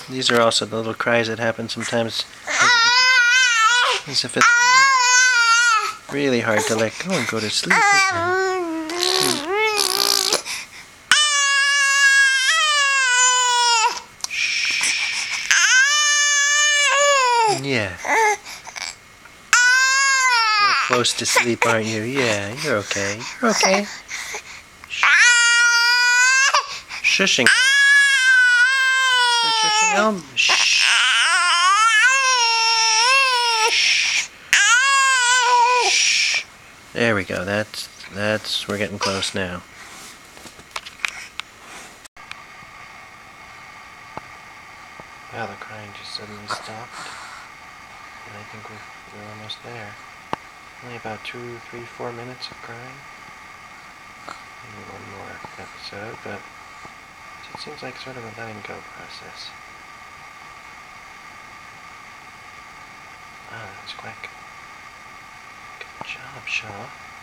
These are also the little cries that happen sometimes, as if it's really hard to let go and go to sleep. Yeah. You're close to sleep, aren't you? Yeah, you're okay. You're okay. Shushing. Shushing Elm. Shh. Shh. There we go. We're getting close now. Wow, the crying just suddenly stopped. And I think we're almost there. Only about 2, 3, 4 minutes of crying. Maybe one more episode, but it seems like sort of a letting go process. Ah, that was quick. Good job, Shaw.